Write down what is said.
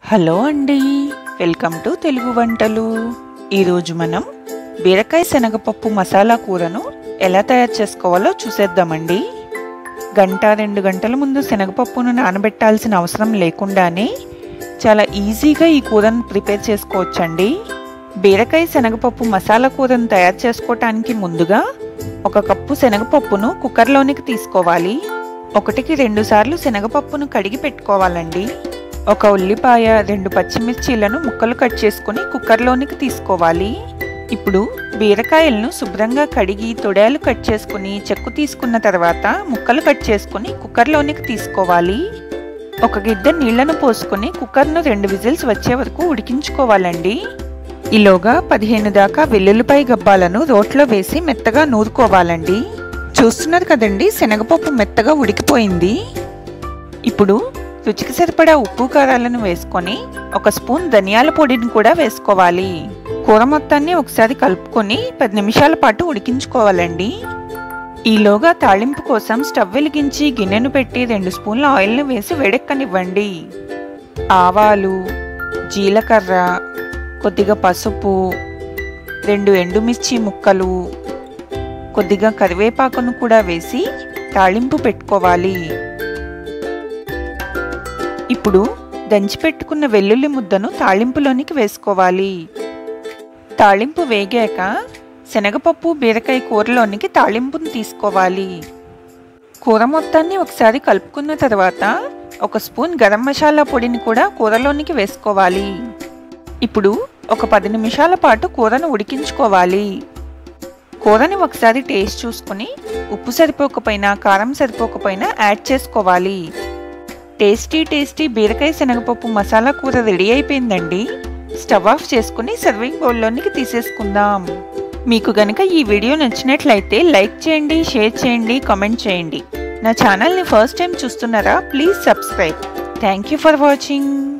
Hello అండి, welcome to Telugu వంటలు. ఈరోజు మనం బీరకాయ శనగపప్పు మసాలా కూరను ఎలా తయారు చేసుకోవాలో చూసేద్దామండి. గంట 2 గంటల ముందు శనగపప్పును నానబెట్టాల్సిన అవసరం లేకుండానే చాలా ఈజీగా ఈ కూరను ప్రిపేర్ చేసుకోవచ్చండి. బీరకాయ శనగపప్పు మసాలా కూరను తయారు చేసుకోవటానికి ముందుగా 1 కప్పు శనగపప్పును కుక్కర్లోనికి తీసుకోవాలి. 1కి 2 సార్లు శనగపప్పును కడిగి పెట్టుకోవాలండి. 1 ఉల్లిపాయ, 2 పచ్చిమిర్చీలను ముక్కలు కట్ చేసుకుని కుక్కర్లోనికి తీసుకోవాలి. ఇప్పుడు బీరకాయలను శుభ్రంగా కడిగి తొడాలు కట్ చేసుకుని చెక్కు తీసుకున్న తర్వాత ముక్కలు కట్ చేసుకుని కుక్కర్లోనికి తీసుకోవాలి. 1 గిద్దె నీళ్లను పోసుకొని కుక్కర్ను 2 విజిల్స్ వచ్చే వరకు ఉడికించుకోవాలండి. ఈలోగా 15 దాకా వెల్లుల్లిపాయ గబ్బాలను రోట్లో వేసి మెత్తగా నూరుకోవాలండి. చూస్తున్నారు కదండి, శనగపప్పు మెత్తగా ఉడికిపోయింది. ఇప్పుడు రుచికి సరిపడా ఉప్పు కారాలను వేసుకొని 1 స్పూన్ ధనియాల పొడిని కూడా వేసుకోవాలి. కూర మొత్తాన్ని ఒకసారి కలుపుకొని 10 నిమిషాల పాటు ఉడికించుకోవాలండి. ఈలోగా తాళింపు కోసం స్టవ్ వెలిగించి గిన్నెను పెట్టి 2 స్పూన్ల ఆయిల్ను వేసి వేడెక్కనివ్వండి. ఆవాలు, జీలకర్ర, కొద్దిగా పసుపు, 2 ఎండుమిర్చి ముక్కలు, కొద్దిగా కరివేపాకును కూడా వేసి తాళింపు పెట్టుకోవాలి. ఇప్పుడు దంచి పెట్టుకున్న వెల్లుల్లి ముద్దను తాళింపులోనికి వేసుకోవాలి. తాళింపు వేగాక శనగపప్పు బీరకాయ కూరలోనికి తాళింపును తీసుకోవాలి. కూర మొత్తాన్ని ఒకసారి కలుపుకున్న తర్వాత 1 స్పూన్ గరం మసాలా పొడిని కూడా కూరలోనికి వేసుకోవాలి. ఇప్పుడు 10 నిమిషాల పాటు కూరను ఉడికించుకోవాలి. కూరని ఒకసారి టేస్ట్ చూసుకుని ఉప్పు సరిపోకపోయినా కారం సరిపోకపోయినా యాడ్ చేసుకోవాలి. టేస్టీ బీరకాయ శనగపప్పు మసాలా కూర రెడీ అయిపోయిందండి. స్టవ్ ఆఫ్ చేసుకుని సర్వింగ్ బౌల్లోనికి తీసేసుకుందాం. మీకు గనక ఈ వీడియో నచ్చినట్లయితే లైక్ చేయండి, షేర్ చేయండి, కామెంట్ చేయండి. నా ఛానల్ని ఫస్ట్ టైం చూస్తున్నారా? Please subscribe. Thank you for watching.